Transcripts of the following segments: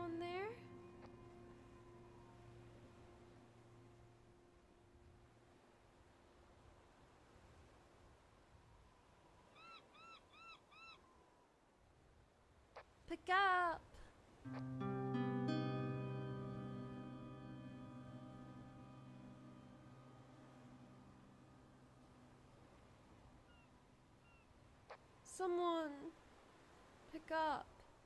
someone there? Pick up! Someone! Pick up!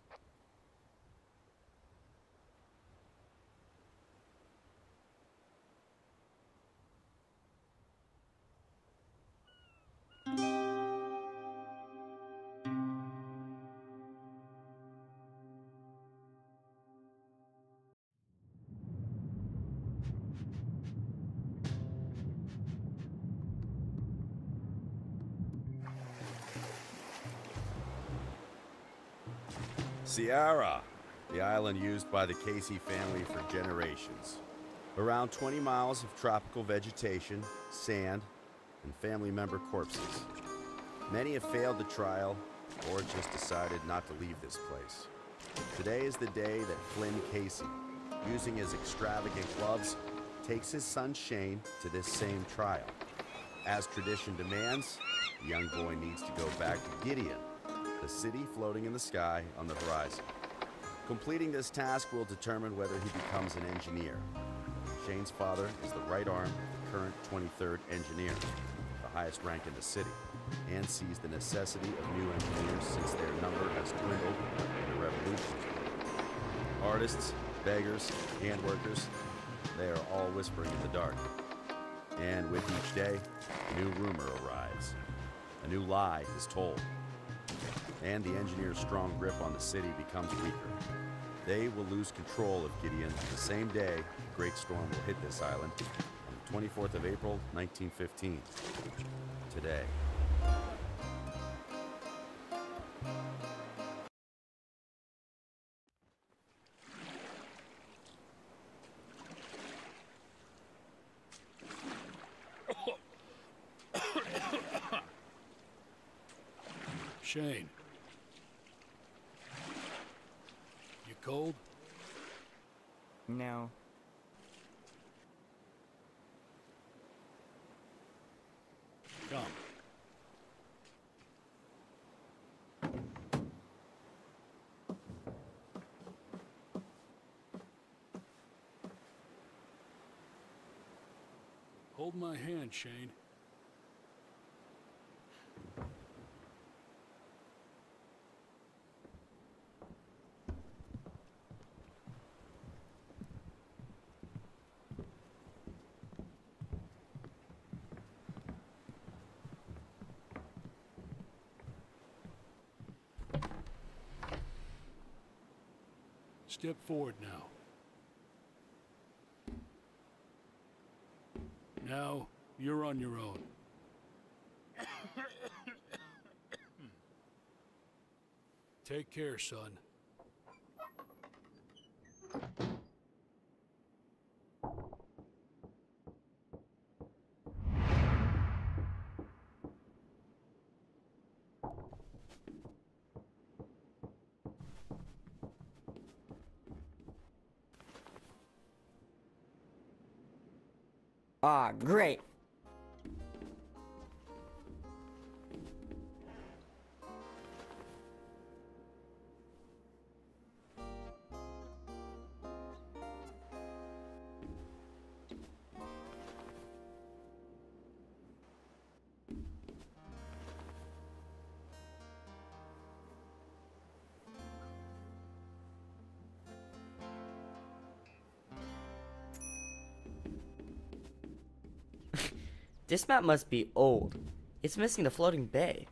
Sierra, the island used by the Casey family for generations. Around 20 miles of tropical vegetation, sand, and family member corpses. Many have failed the trial or just decided not to leave this place. Today is the day that Flynn Casey, using his extravagant gloves, takes his son Shane to this same trial. As tradition demands, the young boy needs to go back to Gideon, the city floating in the sky on the horizon. Completing this task will determine whether he becomes an engineer. Shane's father is the right arm of the current 23rd engineer, the highest rank in the city, and sees the necessity of new engineers since their number has dwindled in the revolution. Artists, beggars, handworkers, they are all whispering in the dark. And with each day, a new rumor arrives. A new lie is told. And the engineers' strong grip on the city becomes weaker. They will lose control of Gideon the same day a great storm will hit this island on the 24th of April, 1915. Today. Shane. You cold? No. Come. Hold my hand, Shane. Step forward now. Now, you're on your own. Take care, son. Ah, great. This map must be old. It's missing the floating bay.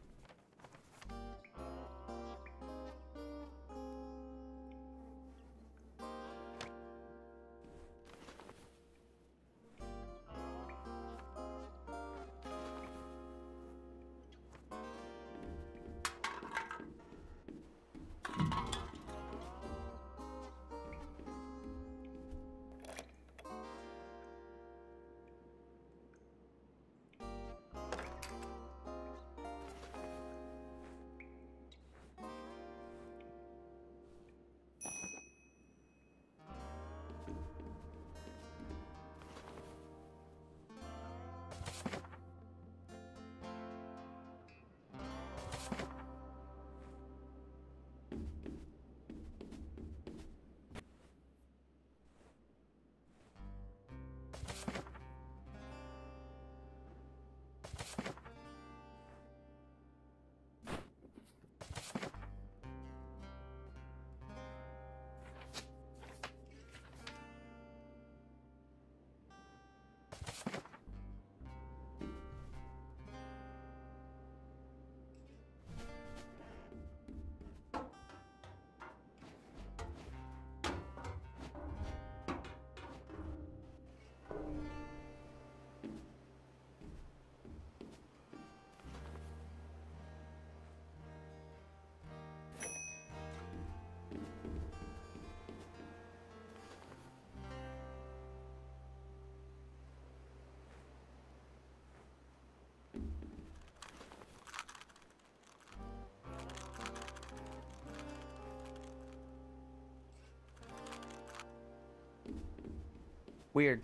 Weird.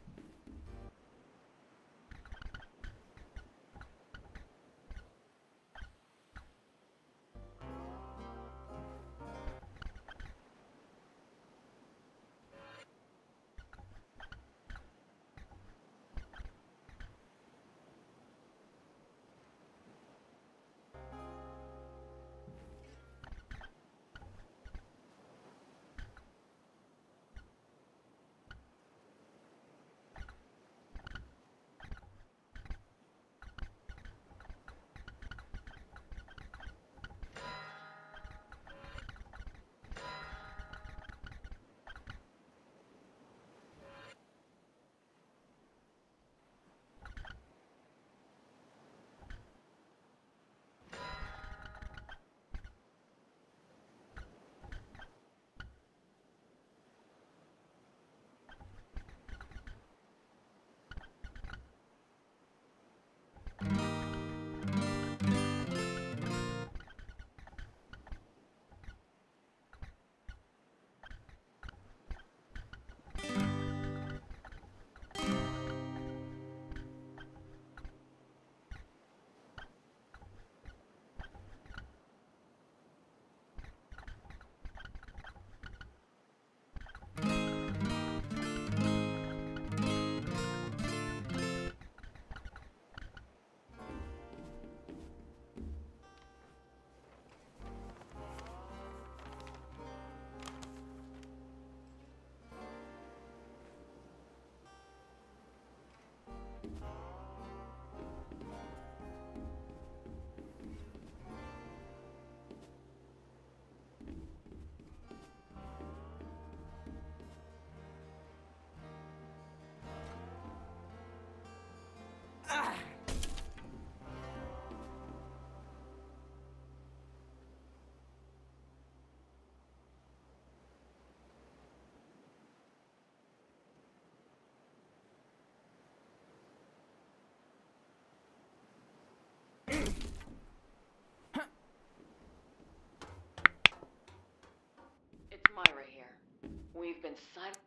It's Myra here. We've been silent.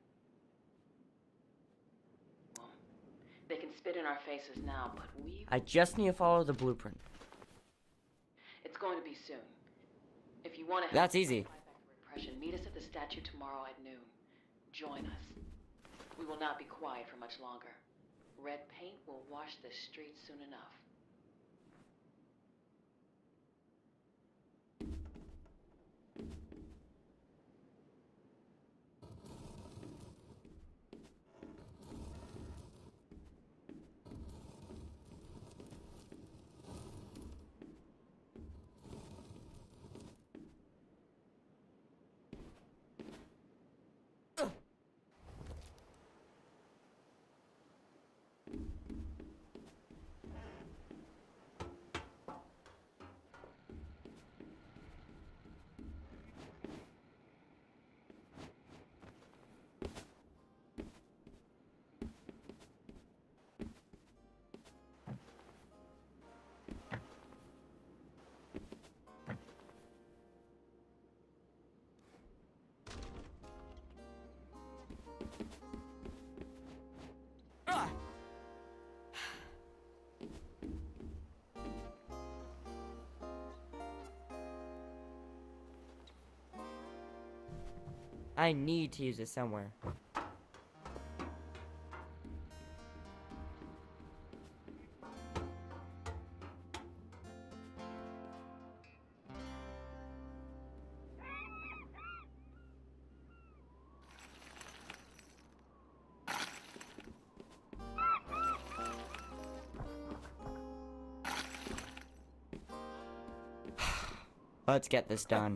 Well, they can spit in our faces now, but I just need to follow the blueprint. It's going to be soon. If you want to That's easy. fight back the repression, meet us at the statue tomorrow at noon. Join us. We will not be quiet for much longer. Red paint will wash the streets soon enough. I need to use it somewhere. Let's get this done.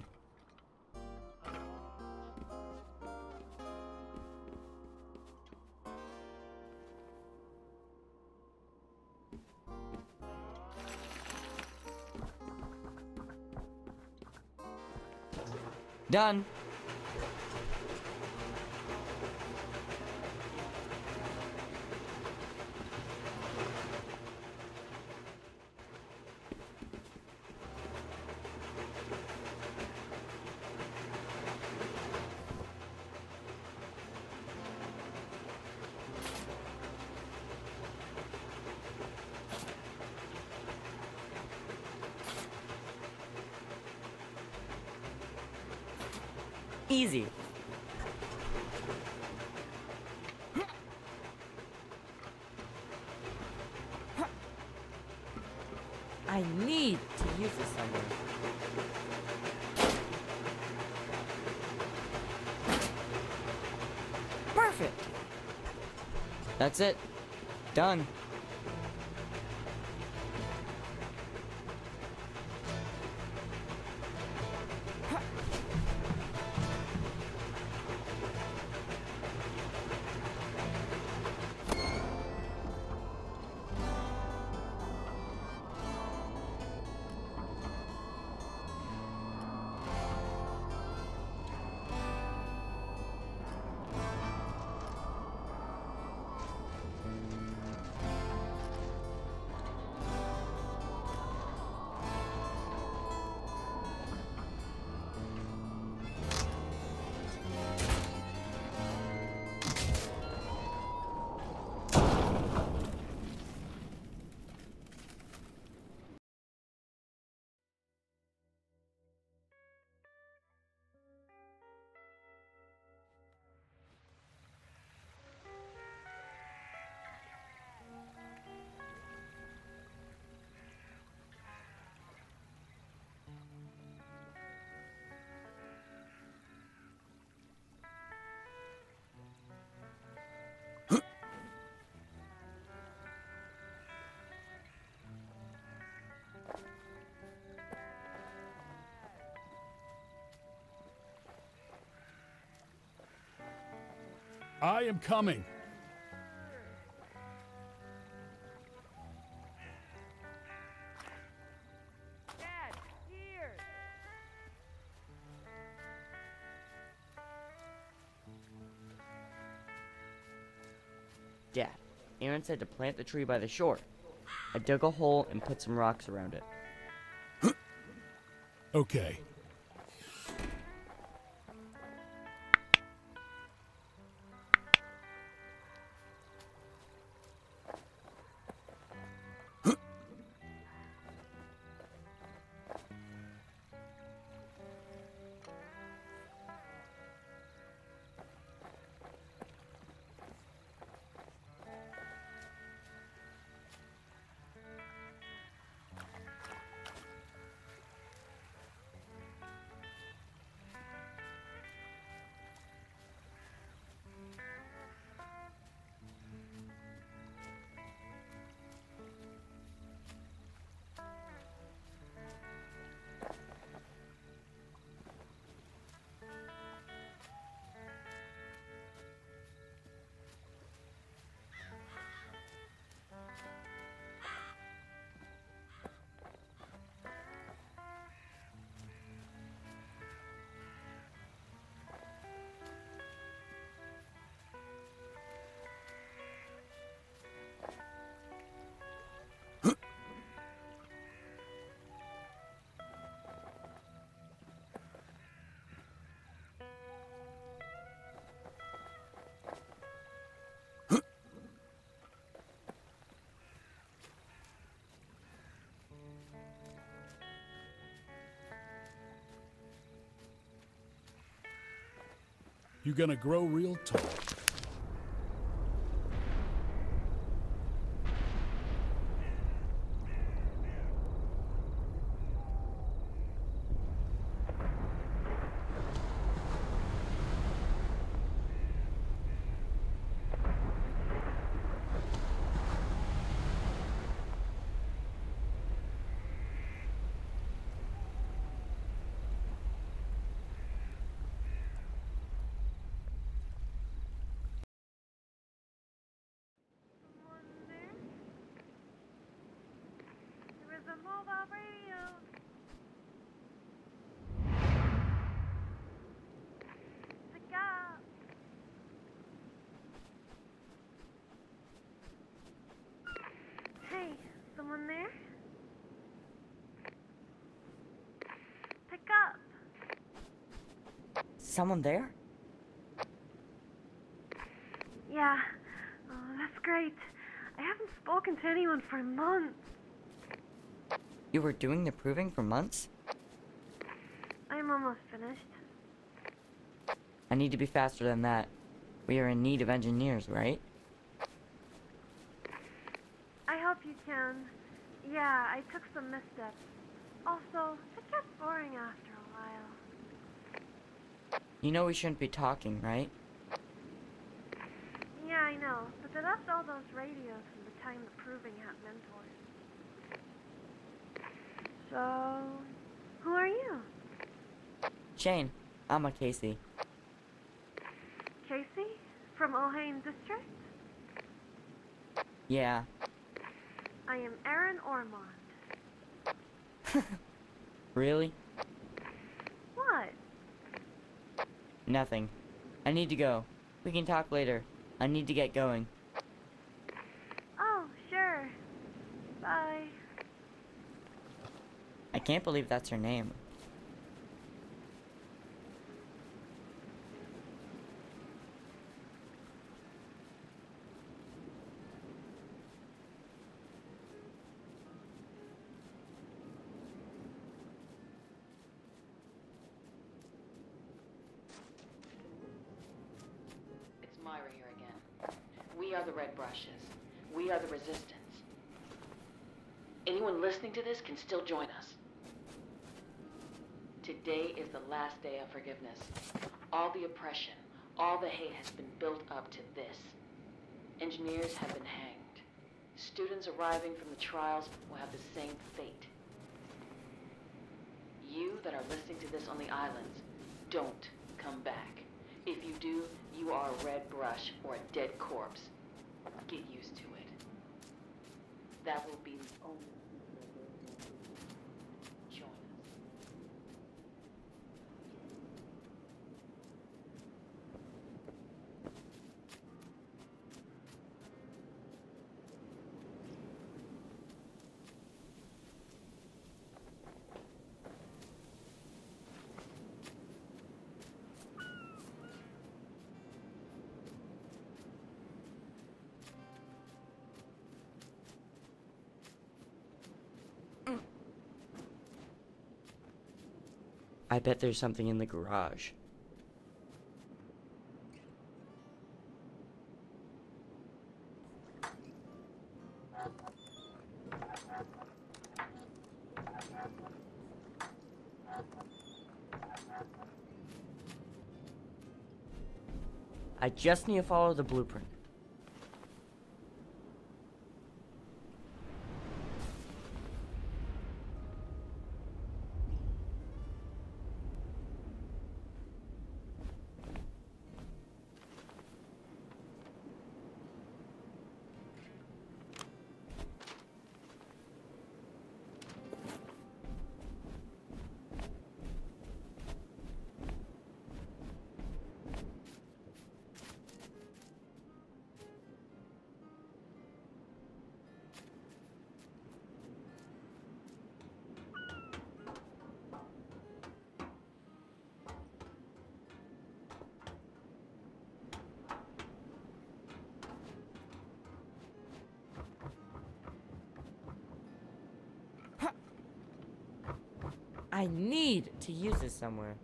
Done. Easy. I need to use this somewhere. Perfect! That's it. Done. I am coming. Dad, here. Dad, Aaron said to plant the tree by the shore. I dug a hole and put some rocks around it. Okay. You gonna grow real tall. There is a mobile radio. Pick up. Hey, someone there? Pick up. Someone there? Yeah. Oh, that's great. I haven't spoken to anyone for months. You were doing the proving for months? I'm almost finished. I need to be faster than that. We are in need of engineers, right? I hope you can. Yeah, I took some missteps. Also, it gets boring after a while. You know we shouldn't be talking, right? Yeah, I know, but they left all those radios from the time the Proving had mentors. So, who are you? Shane, I'm a Casey. Casey? From O'Hain District? Yeah. I am Aaron Ormond. Really? What? Nothing. I need to go. We can talk later. I need to get going. Oh, sure. Bye. I can't believe that's her name. It's Myra here again. We are the Red Brushes. We are the Resistance. Anyone listening to this can still join us. Today is the last day of forgiveness. All the oppression, all the hate has been built up to this. Engineers have been hanged. Students arriving from the trials will have the same fate. You that are listening to this on the islands, don't come back. If you do, you are a red brush or a dead corpse. Get used to it. That will be the only join us. I bet there's something in the garage. I just need to follow the blueprint. I need to use this somewhere.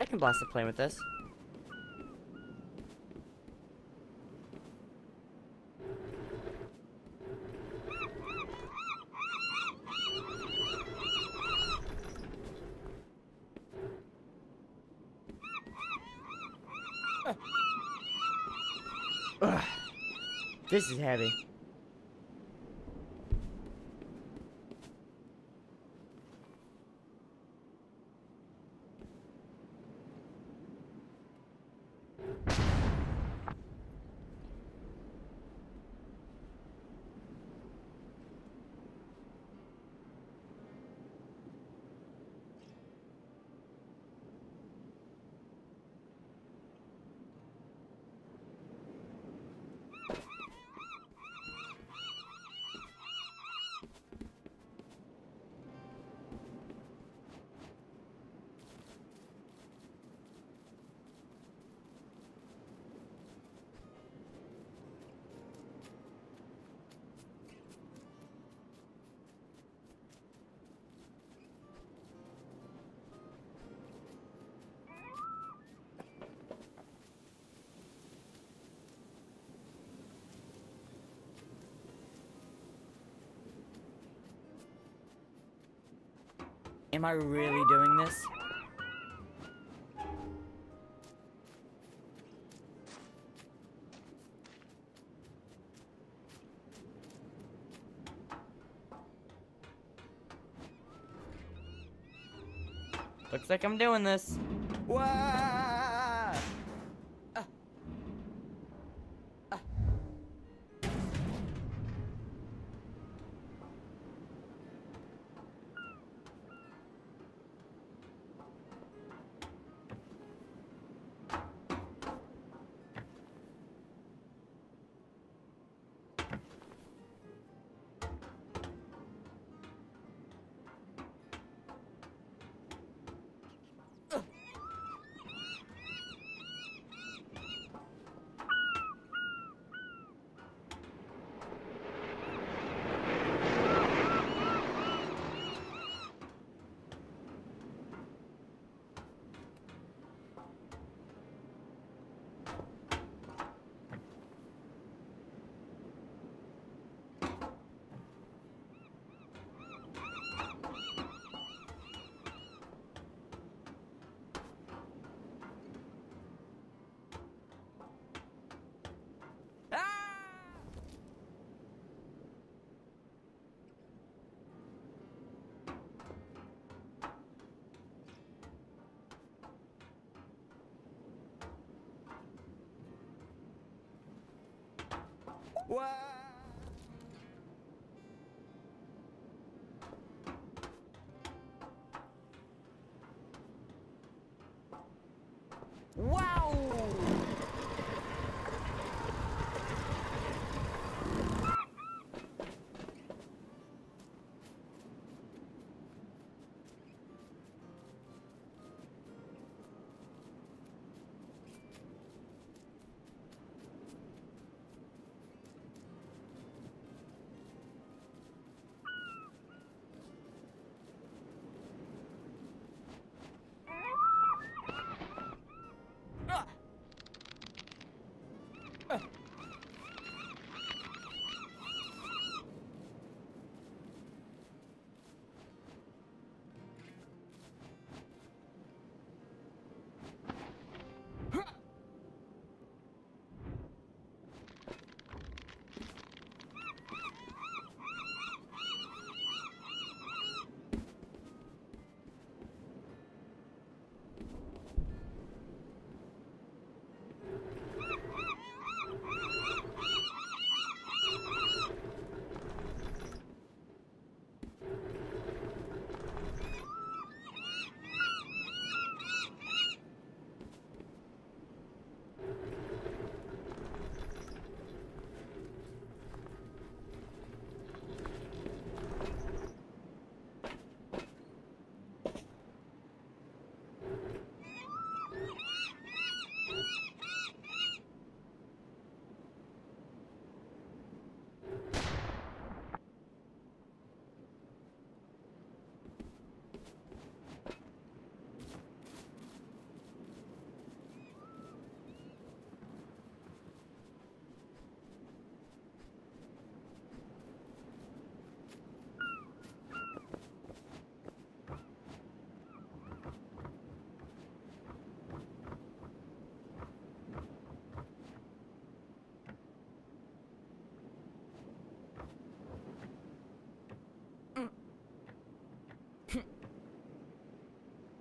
can blast the plane with this. Ugh. This is heavy. Am I really doing this? Looks like I'm doing this. Wah! Wah! Wow!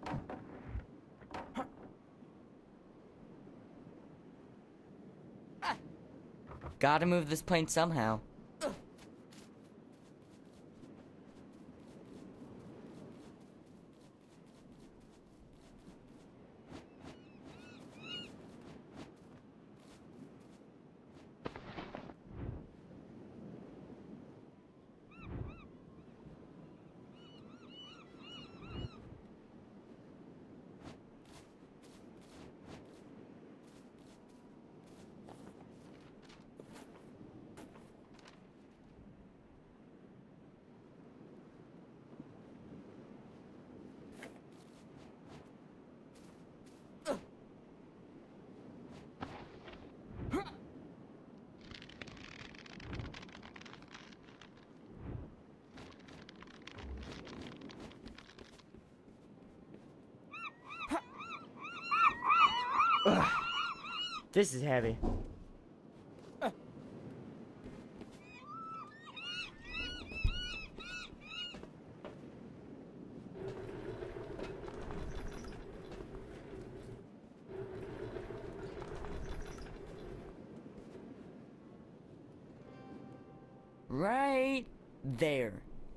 Gotta move this plane somehow. Ugh. This is heavy. Right there.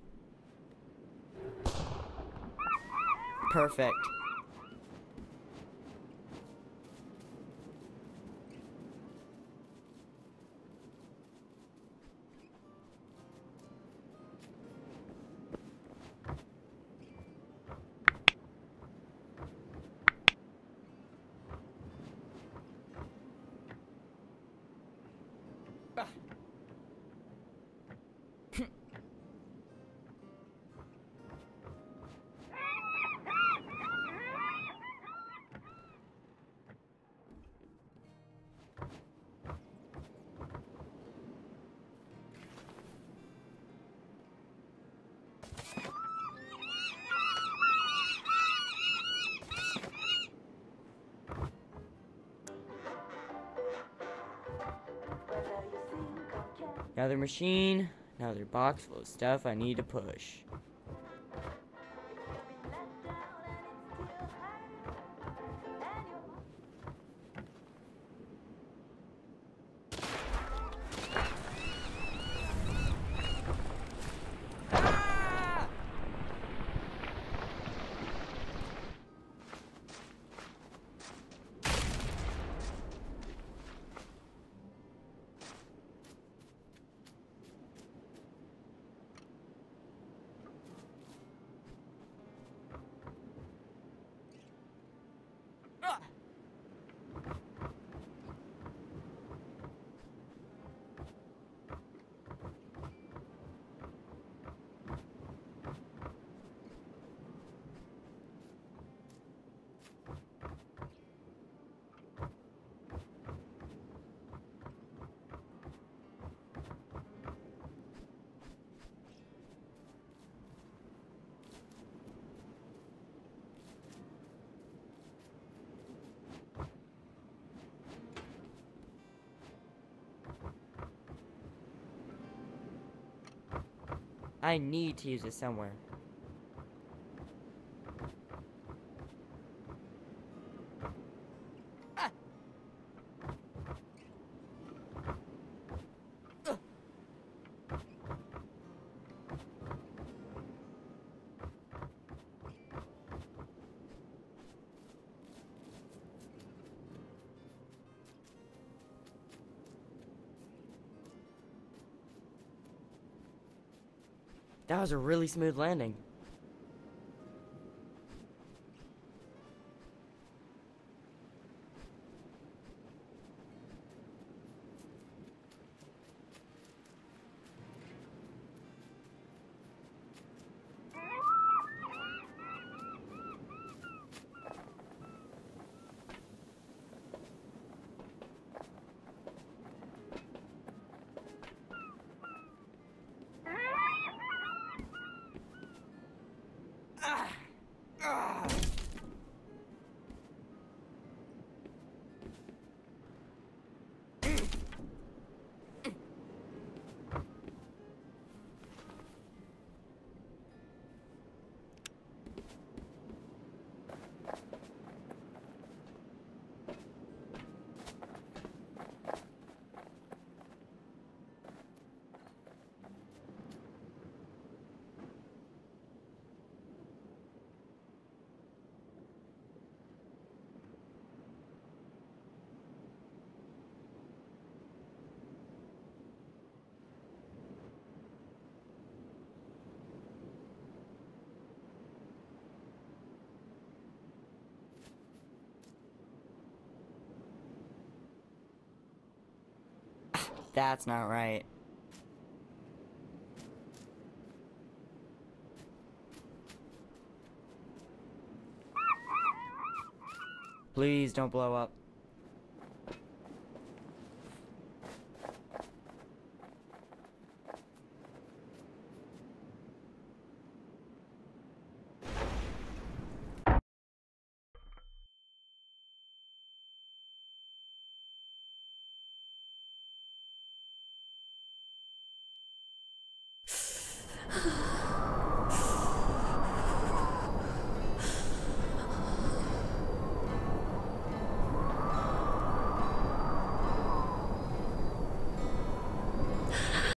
Perfect. Another machine, another box full of stuff I need to push. I need to use it somewhere. That was a really smooth landing. That's not right. Please don't blow up.